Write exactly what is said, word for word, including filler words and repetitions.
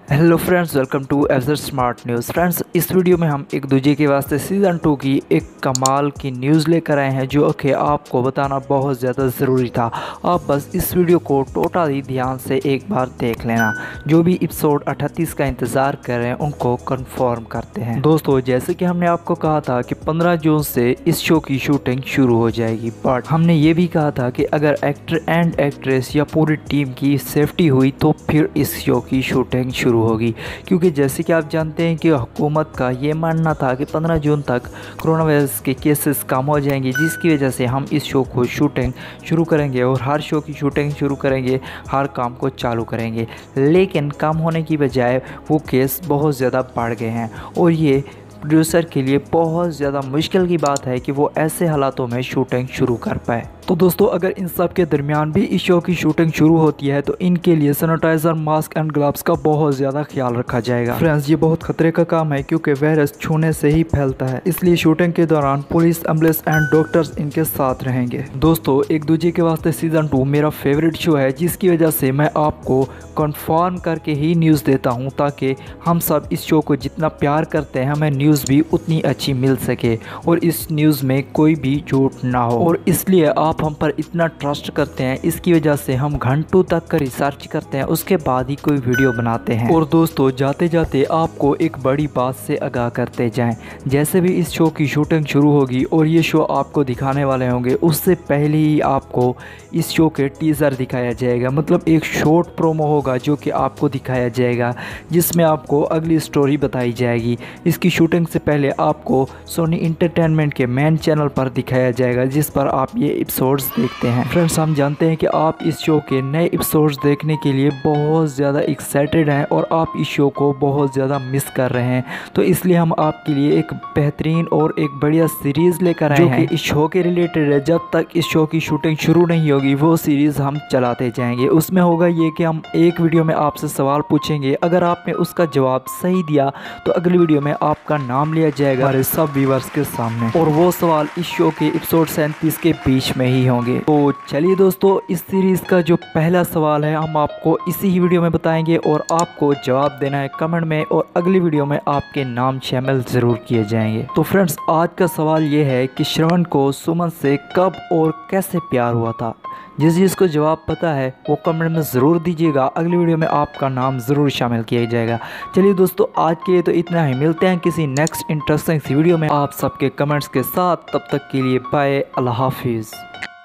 Hello friends, welcome to एफजर smart news. Friends, इस video में हम एक दूजे के वास्ते सीज़न टू की एक कमाल की न्यूज़ लेकर आए हैं जो कि आपको बताना बहुत ज़्यादा ज़रूरी था। आप बस इस वीडियो को टोटल ही ध्यान से एक बार देख लेना। जो भी एपिसोड अड़तीस का इंतज़ार कर रहे हैं उनको कंफर्म करते हैं। दोस्तों, जैसे कि हमने आपको कहा था कि पंद्रह जून से इस शो की शूटिंग शुरू हो जाएगी, बट हमने ये भी कहा था कि अगर एक्टर एंड एक्ट्रेस या पूरी टीम की सेफ्टी हुई तो फिर इस शो की शूटिंग शुरू होगी। क्योंकि जैसे कि आप जानते हैं कि हुकूमत का ये मानना था कि पंद्रह जून तक कोरोना वायरस के केसेस कम हो जाएंगे, जिसकी वजह से हम इस शो को शूटिंग शुरू करेंगे और हर शो की शूटिंग शुरू करेंगे, हर काम को चालू करेंगे। लेकिन कम होने की बजाय वो केस बहुत ज़्यादा बढ़ गए हैं और ये प्रोड्यूसर के लिए बहुत ज़्यादा मुश्किल की बात है कि वो ऐसे हालातों में शूटिंग शुरू कर पाए। तो दोस्तों, अगर इन सब के दरमियान भी इस शो की शूटिंग शुरू होती है तो इनके लिए सैनिटाइजर, मास्क एंड ग्लव्स का बहुत ज़्यादा ख्याल रखा जाएगा। फ्रेंड्स, ये बहुत खतरे का काम है क्योंकि वायरस छूने से ही फैलता है, इसलिए शूटिंग के दौरान पुलिस, एम्बुलेंस एंड डॉक्टर्स इनके साथ रहेंगे। दोस्तों, एक दूजे के वास्ते सीज़न टू मेरा फेवरेट शो है, जिसकी वजह से मैं आपको कन्फर्म करके ही न्यूज़ देता हूँ ताकि हम सब इस शो को जितना प्यार करते हैं हमें न्यूज़ भी उतनी अच्छी मिल सके और इस न्यूज़ में कोई भी झूठ ना हो। और इसलिए आप हम पर इतना ट्रस्ट करते हैं, इसकी वजह से हम घंटों तक का रिसर्च करते हैं, उसके बाद ही कोई वीडियो बनाते हैं। और दोस्तों, जाते जाते आपको एक बड़ी बात से आगाह करते जाएं, जैसे भी इस शो की शूटिंग शुरू होगी और ये शो आपको दिखाने वाले होंगे, उससे पहले ही आपको इस शो के टीज़र दिखाया जाएगा। मतलब एक शॉर्ट प्रोमो होगा जो कि आपको दिखाया जाएगा, जिसमें आपको अगली स्टोरी बताई जाएगी। इसकी शूटिंग से पहले आपको सोनी इंटरटेनमेंट के मेन चैनल पर दिखाया जाएगा, जिस पर आप ये एपिसोड्स देखते हैं। फ्रेंड्स, हम जानते हैं कि आप इस शो के नए एपिसोड्स देखने के लिए बहुत ज़्यादा एक्साइटेड हैं और आप इस शो को बहुत ज़्यादा मिस कर रहे हैं, तो इसलिए हम आपके लिए एक बेहतरीन और एक बढ़िया सीरीज़ लेकर आए हैं जो कि इस शो के रिलेटेड है। जब तक इस शो की शूटिंग शुरू नहीं होगी वो सीरीज़ हम चलाते जाएंगे। उसमें होगा ये कि हम एक वीडियो में आपसे सवाल पूछेंगे, अगर आपने उसका जवाब सही दिया तो अगली वीडियो में आपका नाम लिया जाएगा हमारे सब व्यूअर्स के सामने, और वो सवाल इस शो के एपिसोड सैंतीस के बीच में ही होंगे। तो चलिए दोस्तों, इस सीरीज़ का जो पहला सवाल है हम आपको इसी ही वीडियो में बताएंगे और आपको जवाब देना है कमेंट में, और अगली वीडियो में आपके नाम शामिल ज़रूर किए जाएंगे। तो फ्रेंड्स, आज का सवाल ये है कि श्रवण को सुमन से कब और कैसे प्यार हुआ था। जिस जिसको जवाब पता है वो कमेंट में ज़रूर दीजिएगा, अगली वीडियो में आपका नाम ज़रूर शामिल किया जाएगा। चलिए दोस्तों, आज के लिए तो इतना ही। मिलते हैं किसी नेक्स्ट इंटरेस्टिंग वीडियो में आप सबके कमेंट्स के साथ। तब तक के लिए बाय, अल्लाह हाफिज़।